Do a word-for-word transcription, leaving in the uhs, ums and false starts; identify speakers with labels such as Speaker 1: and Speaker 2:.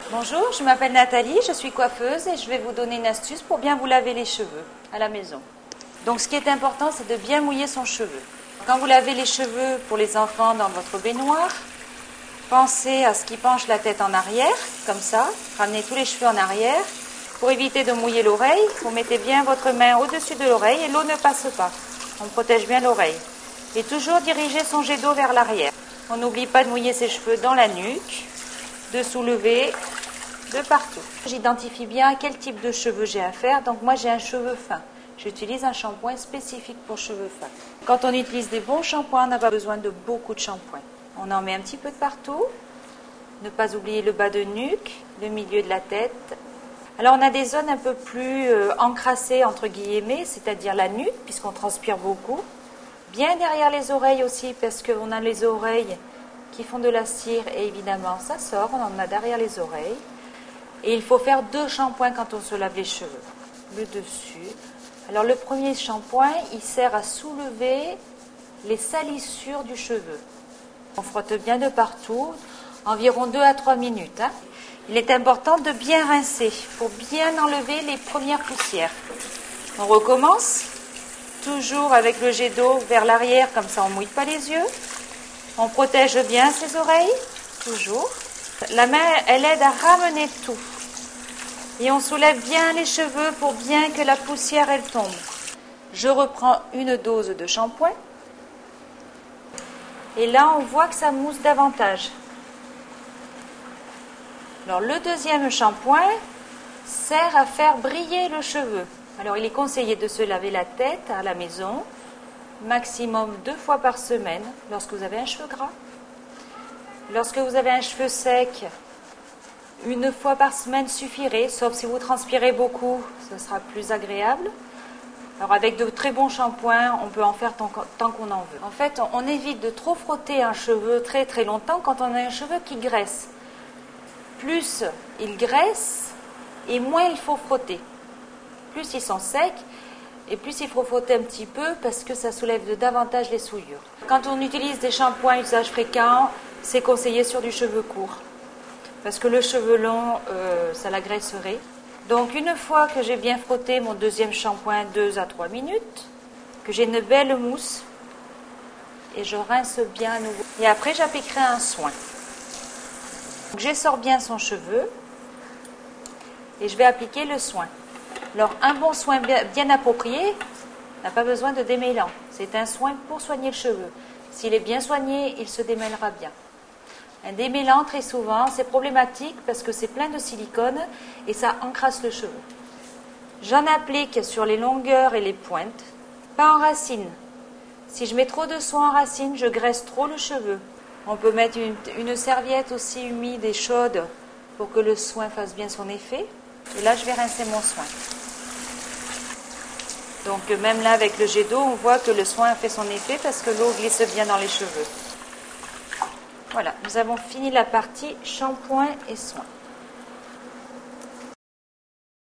Speaker 1: Bonjour, je m'appelle Nathalie, je suis coiffeuse et je vais vous donner une astuce pour bien vous laver les cheveux à la maison. Donc ce qui est important, c'est de bien mouiller son cheveu. Quand vous lavez les cheveux pour les enfants dans votre baignoire, pensez à ce qui penche la tête en arrière, comme ça, ramenez tous les cheveux en arrière. Pour éviter de mouiller l'oreille, vous mettez bien votre main au-dessus de l'oreille et l'eau ne passe pas. On protège bien l'oreille. Et toujours diriger son jet d'eau vers l'arrière. On n'oublie pas de mouiller ses cheveux dans la nuque, de soulever de partout. J'identifie bien quel type de cheveux j'ai à faire. Donc moi j'ai un cheveu fin. J'utilise un shampoing spécifique pour cheveux fins. Quand on utilise des bons shampoings, on n'a pas besoin de beaucoup de shampoing. On en met un petit peu de partout. Ne pas oublier le bas de nuque, le milieu de la tête. Alors on a des zones un peu plus euh, encrassées entre guillemets, c'est-à-dire la nuque, puisqu'on transpire beaucoup. Bien derrière les oreilles aussi, parce qu'on a les oreilles qui font de la cire et évidemment ça sort, on en a derrière les oreilles. Et il faut faire deux shampoings quand on se lave les cheveux. Le dessus. Alors le premier shampoing, il sert à soulever les salissures du cheveu. On frotte bien de partout, environ deux à trois minutes. Hein. Il est important de bien rincer pour bien enlever les premières poussières. On recommence, toujours avec le jet d'eau vers l'arrière, comme ça on ne mouille pas les yeux. On protège bien ses oreilles, toujours. La main, elle aide à ramener tout. Et on soulève bien les cheveux pour bien que la poussière, elle tombe. Je reprends une dose de shampoing. Et là, on voit que ça mousse davantage. Alors, le deuxième shampoing sert à faire briller le cheveu. Alors, il est conseillé de se laver la tête à la maison, maximum deux fois par semaine, lorsque vous avez un cheveu gras. Lorsque vous avez un cheveu sec, une fois par semaine suffirait, sauf si vous transpirez beaucoup, ce sera plus agréable. Alors avec de très bons shampoings, on peut en faire tant, tant qu'on en veut. En fait, on, on évite de trop frotter un cheveu très très longtemps quand on a un cheveu qui graisse. Plus il graisse et moins il faut frotter. Plus ils sont secs et plus il faut frotter un petit peu parce que ça soulève de davantage les souillures. Quand on utilise des shampoings à usage fréquent, c'est conseillé sur du cheveu court. Parce que le cheveu long, euh, ça l'agresserait. Donc une fois que j'ai bien frotté mon deuxième shampoing, deux à trois minutes, que j'ai une belle mousse, et je rince bien à nouveau. Et après j'appliquerai un soin. Donc j'essore bien son cheveu, et je vais appliquer le soin. Alors un bon soin bien, bien approprié n'a pas besoin de démêlant. C'est un soin pour soigner le cheveu. S'il est bien soigné, il se démêlera bien. Un démêlant, très souvent, c'est problématique parce que c'est plein de silicone et ça encrasse le cheveu. J'en applique sur les longueurs et les pointes, pas en racine. Si je mets trop de soin en racine, je graisse trop le cheveu. On peut mettre une, une serviette aussi humide et chaude pour que le soin fasse bien son effet. Et là, je vais rincer mon soin. Donc même là, avec le jet d'eau, on voit que le soin a fait son effet parce que l'eau glisse bien dans les cheveux. Voilà, nous avons fini la partie shampoing et soin.